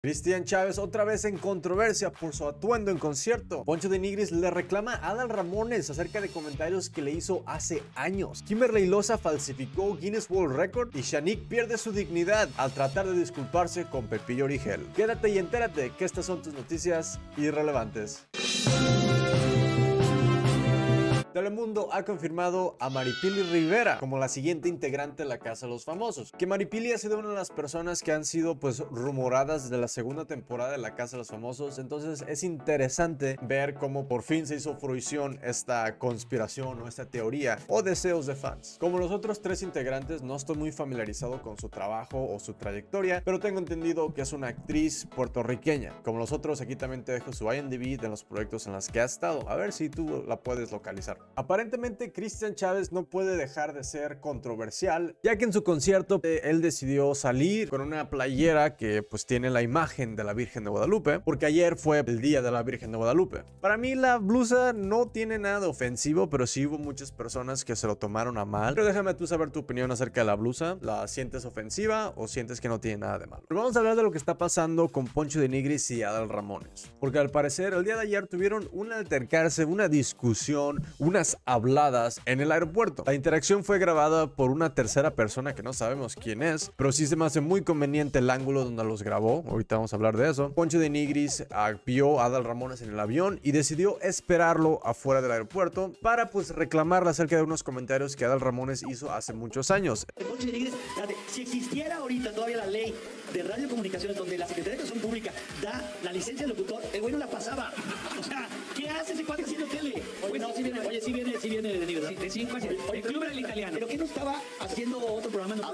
Cristian Chávez otra vez en controversia por su atuendo en concierto. Poncho de Nigris le reclama a Adal Ramones acerca de comentarios que le hizo hace años. Kimberly Loza falsificó Guinness World Record y Shanique pierde su dignidad al tratar de disculparse con Pepillo Origel. Quédate y entérate que estas son tus noticias irrelevantes. Telemundo ha confirmado a Maripili Rivera como la siguiente integrante de la Casa de los Famosos. Que Maripili ha sido una de las personas que han sido rumoradas de la segunda temporada de la Casa de los Famosos. Entonces es interesante ver cómo por fin se hizo fruición esta conspiración o esta teoría o deseos de fans. Como los otros tres integrantes, no estoy muy familiarizado con su trabajo o su trayectoria, pero tengo entendido que es una actriz puertorriqueña. Como los otros, aquí también te dejo su IMDb de los proyectos en los que ha estado. A ver si tú la puedes localizar. Aparentemente Cristian Chávez no puede dejar de ser controversial, ya que en su concierto él decidió salir con una playera que pues tiene la imagen de la Virgen de Guadalupe, porque ayer fue el día de la Virgen de Guadalupe. Para mí la blusa no tiene nada de ofensivo, pero sí hubo muchas personas que se lo tomaron a mal. Pero déjame tú saber tu opinión acerca de la blusa. ¿La sientes ofensiva o sientes que no tiene nada de malo? Pero vamos a hablar de lo que está pasando con Poncho de Nigris y Adal Ramones, porque al parecer el día de ayer tuvieron un altercarse, una discusión, unas habladas en el aeropuerto. La interacción fue grabada por una tercera persona que no sabemos quién es, pero sí se me hace muy conveniente el ángulo donde los grabó. Ahorita vamos a hablar de eso. Poncho de Nigris vio a Adal Ramones en el avión y decidió esperarlo afuera del aeropuerto para pues reclamarle acerca de unos comentarios que Adal Ramones hizo hace muchos años. Poncho de Nigris, si existiera ahorita todavía la ley de radiocomunicaciones donde la Secretaría de Educación Pública da la licencia de locutor, el güey no la pasaba. O sea, ¿qué hace ese cuate haciendo tele? Oye, no, sí viene de Nigris. Sí, de 5 a 7. El Club del Italiano. ¿Pero qué no estaba haciendo otro programa en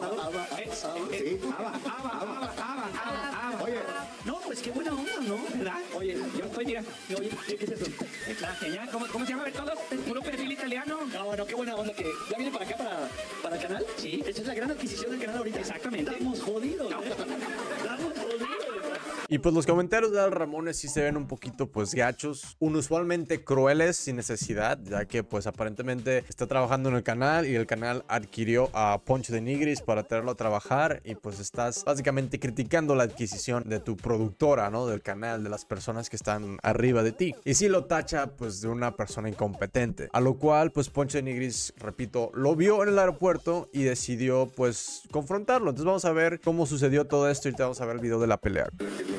Oye, no, pues qué buena onda, ¿no? ¿Verdad? Oye, yo estoy, mira, oye, ¿qué es eso? La genial, ¿cómo se llama todo? Puro perfil italiano. No, bueno, qué buena onda que ya viene para acá, para el canal. Sí. Esta es la gran adquisición del canal ahorita. Exactamente. Estamos jodidos. No. Estamos jodidos. Y pues los comentarios de Adal Ramones sí se ven un poquito pues gachos, usualmente crueles sin necesidad, ya que pues aparentemente está trabajando en el canal y el canal adquirió a Poncho de Nigris para traerlo a trabajar y pues estás básicamente criticando la adquisición de tu productora, ¿no? Del canal, de las personas que están arriba de ti. Y sí lo tacha pues de una persona incompetente, a lo cual pues Poncho de Nigris, repito, lo vio en el aeropuerto y decidió pues confrontarlo. Entonces vamos a ver cómo sucedió todo esto y ahorita vamos a ver el video de la pelea.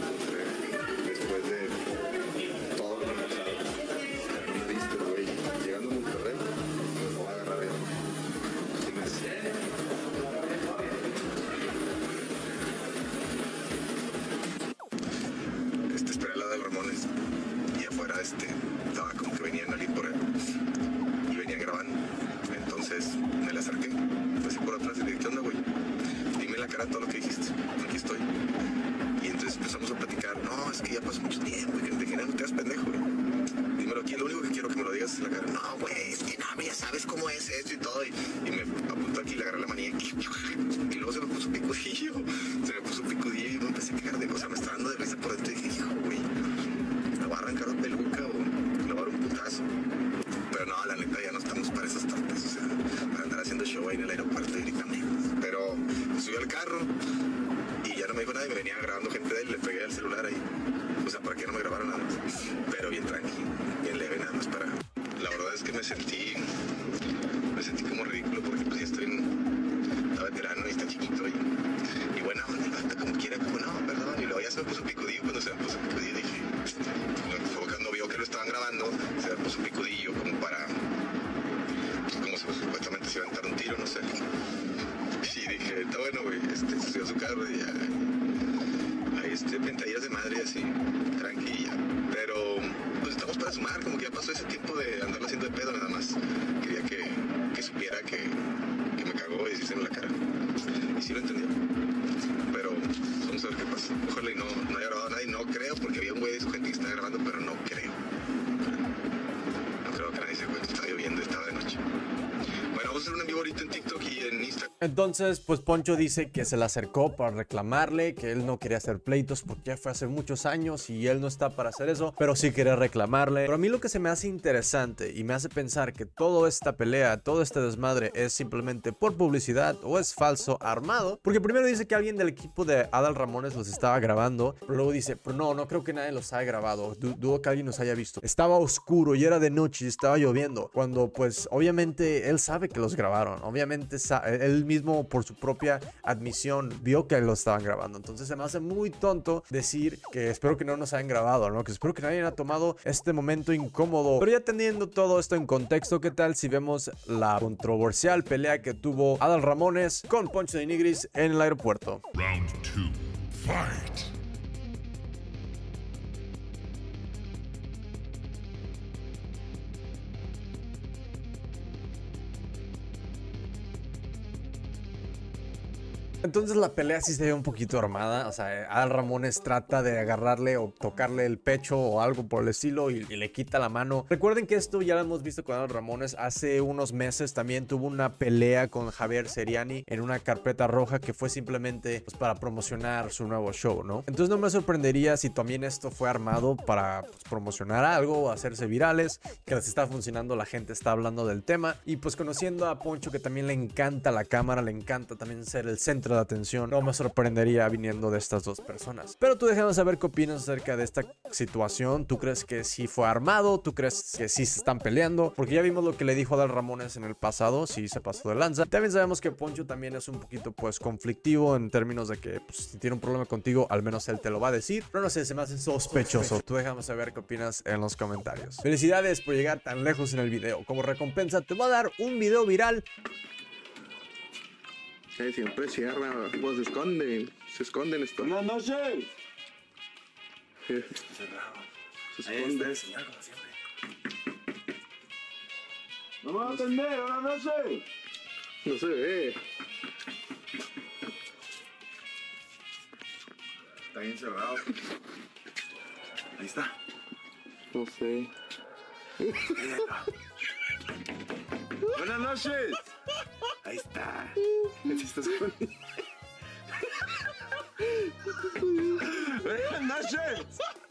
Estaba como que venían alguien por él y venían grabando. Entonces me le acerqué, pasé por atrás y le dije, ¿qué onda, güey? Dime en la cara todo lo que dijiste, aquí estoy. Y entonces empezamos a platicar, no, es que ya pasó mucho tiempo y que te no te hagas pendejo, güey. Dímelo aquí, lo único que quiero que me lo digas en la cara. No, güey, es que no, ya sabes cómo es esto y todo. Y me apuntó aquí, le agarré la manilla y luego se me puso picudillo. Se me puso picudillo y me empecé a quejar de cosas, me estaba dando de risa por dentro y dije, hijo, güey, me va a arrancar la peluca o me va a dar un putazo. Pero no, la neta ya no estamos para esas tortas, o sea, para andar haciendo show ahí en el aeropuerto y gritando. Pero me subí al carro y ya no me dijo nada y me venía grabando gente de él, le pegué el celular ahí, o sea, para que no me grabaran nada, pero bien tranqui, bien leve, nada más para... La verdad es que me sentí como ridículo porque pues ya está veterano y está chiquito y bueno, como quiera, como no, perdón, y luego ya se me puso picudillo. Cuando se me puso picudillo dije, cuando vio que lo estaban grabando, se me puso picudillo como para, como supuestamente se iba a aventar un tiro, no sé. Y dije, está bueno, güey, subió a su carro y ya, ahí pentallas de madre así, tranquila. Pero, pues estamos para sumar, como que ya pasó ese tiempo de andarlo haciendo de pedo nada más. Quería que supiera que me cagó y decírselo en la cara. Y sí lo entendió. Pero, vamos a ver qué pasa. Ojalá y no haya grabado a nadie, no creo, porque había un güey de su gente que estaba grabando, pero no creo. No creo que nadie se cuente, estaba lloviendo, estaba de noche. Bueno, vamos a hacer un en vivo ahorita en TikTok y en Instagram. Entonces, pues Poncho dice que se le acercó para reclamarle, que él no quería hacer pleitos porque ya fue hace muchos años y él no está para hacer eso, pero sí quería reclamarle. Pero a mí lo que se me hace interesante y me hace pensar que toda esta pelea, todo este desmadre es simplemente por publicidad o es falso, armado, porque primero dice que alguien del equipo de Adal Ramones los estaba grabando, pero luego dice, pero no creo que nadie los haya grabado, dudo que alguien los haya visto. Estaba oscuro y era de noche y estaba lloviendo, cuando pues obviamente él sabe que los grabaron, obviamente él mismo por su propia admisión vio que lo estaban grabando. Entonces se me hace muy tonto decir que espero que no nos hayan grabado, ¿no? Que espero que nadie haya tomado este momento incómodo. Pero ya teniendo todo esto en contexto, ¿qué tal si vemos la controversial pelea que tuvo Adal Ramones con Poncho de Nigris en el aeropuerto? Round 2. Fight! Entonces la pelea sí se ve un poquito armada, o sea, Adal Ramones trata de agarrarle o tocarle el pecho o algo por el estilo y le quita la mano. Recuerden que esto ya lo hemos visto con Adal Ramones, hace unos meses también tuvo una pelea con Javier Seriani en una carpeta roja que fue simplemente pues, para promocionar su nuevo show, ¿no? Entonces no me sorprendería si también esto fue armado para pues, promocionar algo, hacerse virales, que les está funcionando, la gente está hablando del tema y pues conociendo a Poncho que también le encanta la cámara, le encanta también ser el centro de atención, no me sorprendería viniendo de estas dos personas. Pero tú déjanos saber qué opinas acerca de esta situación. ¿Tú crees que sí fue armado? ¿Tú crees que sí se están peleando? Porque ya vimos lo que le dijo Adal Ramones en el pasado, sí se pasó de lanza. También sabemos que Poncho también es un poquito pues conflictivo en términos de que pues, si tiene un problema contigo, al menos él te lo va a decir. Pero no sé, se me hace sospechoso. Tú déjanos saber qué opinas en los comentarios. Felicidades por llegar tan lejos en el video. Como recompensa te voy a dar un video viral. Siempre cierra, pues se esconden esto. Buenas noches. Cerrado. Se Ahí esconde. está el señor, como siempre. Vamos a atender, buenas noches. No se ve. Está bien cerrado. Ahí está. No sé. Buenas noches. Ahí está. Se está escondiendo. Buenas noches.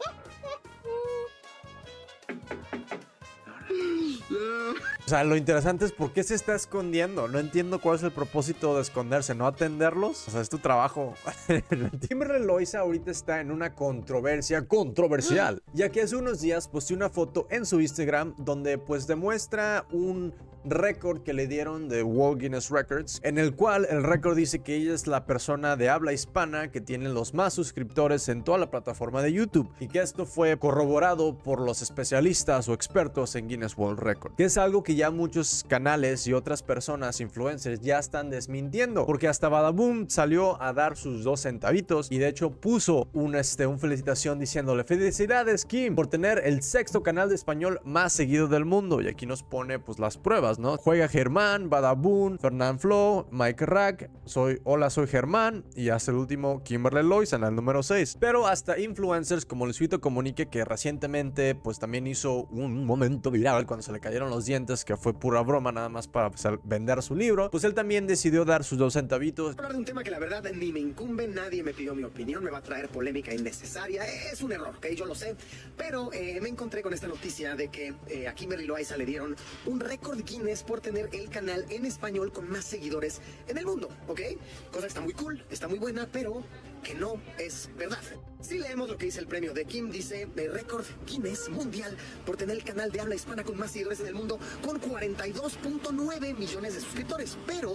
O sea, lo interesante es por qué se está escondiendo. No entiendo cuál es el propósito de esconderse, ¿no atenderlos? O sea, es tu trabajo. Kimberly Loaiza ahorita está en una controversia controversial, ya que hace unos días posteó una foto en su Instagram donde pues demuestra un récord que le dieron de World Guinness Records, en el cual el récord dice que ella es la persona de habla hispana que tiene los más suscriptores en toda la plataforma de YouTube, y que esto fue corroborado por los especialistas o expertos en Guinness World Record, que es algo que ya muchos canales y otras personas, influencers, ya están desmintiendo, porque hasta Badaboom salió a dar sus 2 centavitos y de hecho puso una felicitación diciéndole felicidades Kim por tener el 6º canal de español más seguido del mundo, y aquí nos pone pues las pruebas, ¿no? Juega Germán, Badaboom, Fernand Flo, Mike Rack, hola soy Germán, y hasta el último Kimberly Loaiza en el número 6. Pero hasta influencers como Luisito Comunique, que recientemente pues también hizo un momento viral cuando se le cayeron los dientes, que fue pura broma nada más para pues, vender su libro, pues él también decidió dar sus 2 centavitos. Hablar de un tema que la verdad ni me incumbe, nadie me pidió mi opinión, me va a traer polémica innecesaria, es un error, ¿ok? Yo lo sé, pero me encontré con esta noticia de que a Kimberly Loaiza le dieron un récord Guinness por tener el canal en español con más seguidores en el mundo, ¿ok? Cosa que está muy cool, está muy buena, pero que no es verdad. Si leemos lo que dice el premio de Kim, dice récord Guinness mundial por tener el canal de habla hispana con más seguidores en el mundo con 42.9 millones de suscriptores, pero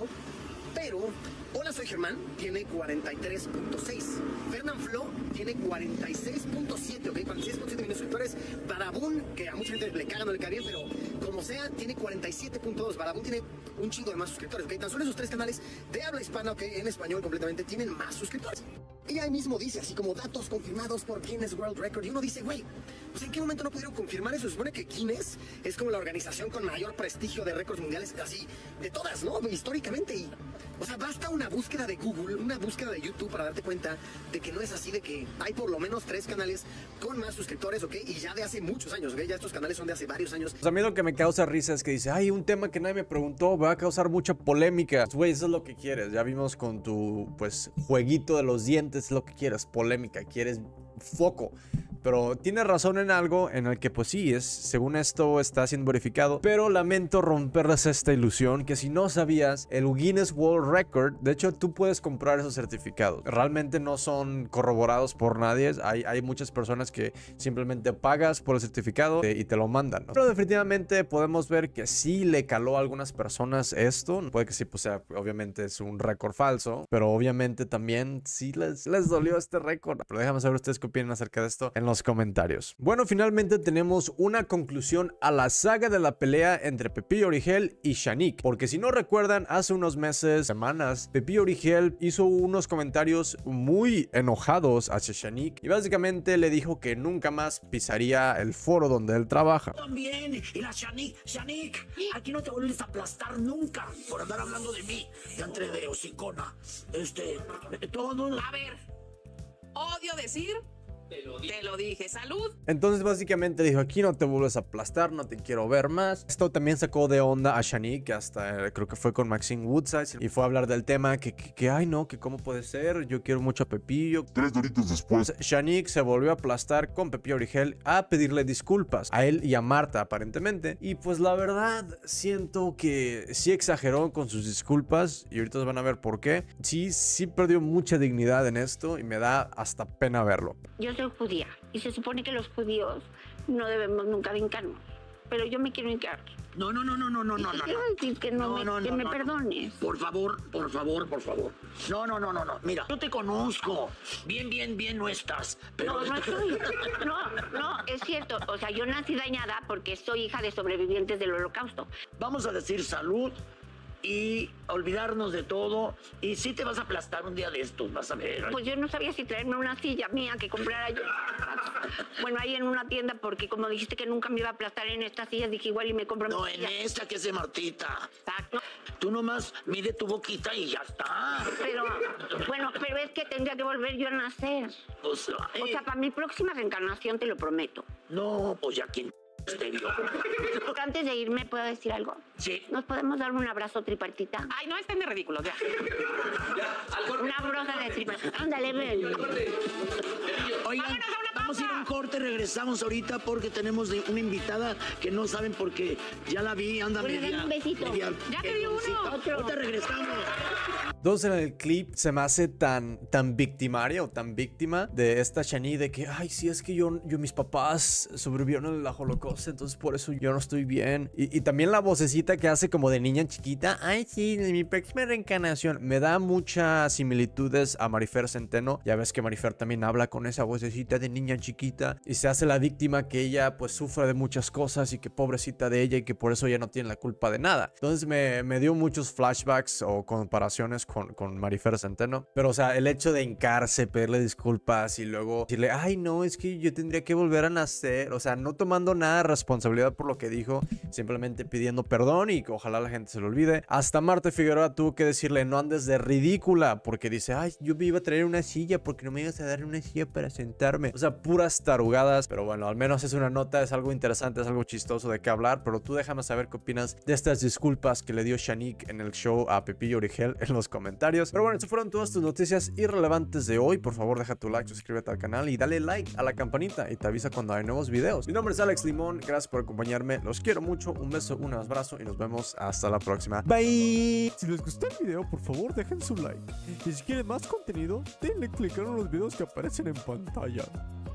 Hola Soy Germán tiene 43.6, Fernand Flo tiene 46.7, ¿ok? 46.7 millones de suscriptores. Badaboom, que a mucha gente le caga, no le cae bien, pero como sea, tiene 47.2. Badaboom tiene un chingo de más suscriptores, ¿ok? Tan solo esos 3 canales de habla hispana, ¿ok? En español completamente tienen más suscriptores. Y ahí mismo dice, así como datos confirmados por Guinness World Record, y uno dice, güey, O sea, ¿en qué momento no pudieron confirmar eso? Se supone que Guinness es como la organización con mayor prestigio de récords mundiales, así, de todas, ¿no? Históricamente. Y, o sea, basta una búsqueda de Google, una búsqueda de YouTube para darte cuenta de que no es así, de que hay por lo menos 3 canales con más suscriptores, ¿ok? Y ya de hace muchos años, ¿ok? Ya estos canales son de hace varios años. Pues a mí lo que me causa risa es que dice, ay, un tema que nadie me preguntó va a causar mucha polémica. Güey, eso es lo que quieres. Ya vimos con tu, pues, jueguito de los dientes, es lo que quieres, polémica, quieres foco. Pero tiene razón en algo en el que pues sí, según esto está siendo verificado. Pero lamento romperles esta ilusión que si no sabías, el Guinness World Record, de hecho tú puedes comprar esos certificados. Realmente no son corroborados por nadie. Hay muchas personas que simplemente pagas por el certificado y te lo mandan, ¿no? Pero definitivamente podemos ver que sí le caló a algunas personas esto. Puede que sí, pues sea, obviamente es un récord falso. Pero obviamente también sí les dolió este récord. Pero déjame saber ustedes qué opinan acerca de esto en los comentarios. Bueno, finalmente tenemos una conclusión a la saga de la pelea entre Pepillo Origel y Shanique, porque si no recuerdan, hace unos meses, semanas, Pepillo Origel hizo unos comentarios muy enojados hacia Shanique y básicamente le dijo que nunca más pisaría el foro donde él trabaja. También, y la Shanique, aquí no te vuelves a aplastar nunca por andar hablando de mí, de entre de hocicona. Todo. A ver, odio decir. Te lo dije, salud. Entonces básicamente dijo, aquí no te vuelves a aplastar, no te quiero ver más. Esto también sacó de onda a Shanique, que hasta creo que fue con Maxine Woodside y fue a hablar del tema que ay no, que cómo puede ser, yo quiero mucho a Pepillo. 3 doritos después, Shanique se volvió a aplastar con Pepillo Origel a pedirle disculpas a él y a Marta aparentemente. Y pues la verdad siento que sí exageró con sus disculpas y ahorita van a ver por qué. Sí perdió mucha dignidad en esto y me da hasta pena verlo. Yo soy judía y se supone que los judíos no debemos nunca vincarnos, pero yo me quiero hincar. No. Quiero decir que me perdones. Por favor. No. Mira, yo te conozco. Bien no estás. Pero No estoy. No, es cierto. O sea, yo nací dañada porque soy hija de sobrevivientes del Holocausto. vamos a decir salud y olvidarnos de todo. Y sí te vas a aplastar un día de estos, vas a ver. Pues yo no sabía si traerme una silla mía que comprara yo. Bueno, ahí en una tienda, porque como dijiste que nunca me iba a aplastar en estas sillas, dije igual y me compro No, mi en silla. esta que es de Martita. Exacto. Tú nomás mide tu boquita y ya está. Pero es que tendría que volver yo a nacer. O sea, O sea, para mi próxima reencarnación te lo prometo. no, pues ya quien te vio. Antes de irme, ¿puedo decir algo? Sí. ¿Nos podemos dar un abrazo tripartita? Ay, no estén de ridículos, ya. Una abrazo de tripartita. Ándale, ven. Oigan, vamos a ir a un corte, regresamos ahorita porque tenemos una invitada que no saben porque ya la vi, anda Bueno, media. dame un besito. Ya te di uno. Otro. Ahorita regresamos. Entonces en el clip se me hace tan victimaria o tan víctima de esta Shanique de que, ay, sí, es que yo mis papás sobrevivieron en el Holocausto, entonces por eso yo no estoy bien. Y también la vocecita que hace como de niña chiquita, ay, sí, de mi próxima reencarnación. Me da muchas similitudes a Marifer Centeno. Ya ves que Marifer también habla con esa vocecita de niña chiquita y se hace la víctima que ella pues sufre de muchas cosas y que pobrecita de ella y que por eso ella no tiene la culpa de nada. Entonces me dio muchos flashbacks o comparaciones con Marifer Centeno. Pero o sea, el hecho de hincarse, pedirle disculpas y luego decirle, ay no, es que yo tendría que volver a nacer. O sea, no tomando nada de responsabilidad por lo que dijo, simplemente pidiendo perdón y que ojalá la gente se lo olvide. Hasta Marta Figueroa tuvo que decirle, no andes de ridícula, porque dice, ay, yo me iba a traer una silla porque no me ibas a dar una silla para sentarme. O sea, puras tarugadas. Pero bueno, al menos es una nota, es algo interesante, es algo chistoso de qué hablar. Pero tú déjame saber qué opinas de estas disculpas que le dio Shanique en el show a Pepillo Origel en los comentarios. Pero bueno, estas fueron todas tus noticias irrelevantes de hoy. Por favor, deja tu like, suscríbete al canal y dale like a la campanita y te avisa cuando hay nuevos videos. Mi nombre es Alex Limón, gracias por acompañarme, los quiero mucho, un beso, un abrazo y nos vemos hasta la próxima. Bye. Si les gustó el video, por favor dejen su like. Y si quieren más contenido, denle click en los videos que aparecen en pantalla.